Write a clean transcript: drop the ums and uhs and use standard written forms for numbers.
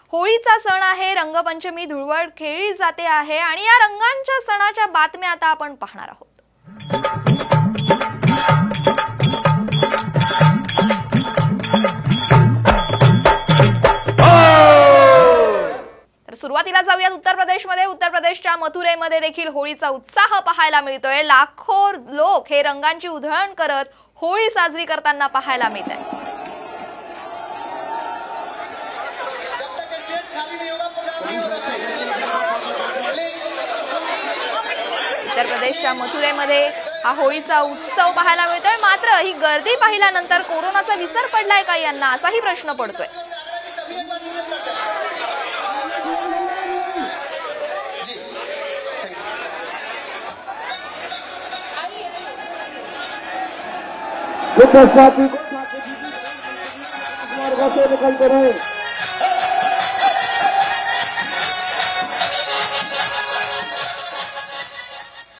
होळीचा सण आहे, रंगपंचमी धुळवड खेळली जाते आहे आणि या रंगांच्या सणाच्या बातम्या आता आपण पाहणार आहोत। तर सुरुवातीला जाऊयात उत्तर प्रदेशमध्ये। उत्तर प्रदेशच्या मथुरेमध्ये देखील होळीचा उत्साह पाहायला मिळतोय। लाखो लोक हे रंगांची उधळण करत होळी साजरी करताना पाहायला मिळतात। उत्तर प्रदेशच्या मथुरेमध्ये हा होळीचा उत्सव पाहायला मिळतोय। मात्र ही गर्दी पाहिल्यानंतर कोरोनाचा विसर पडलाय का यांना, असाही प्रश्न पडतोय। निकलते रहे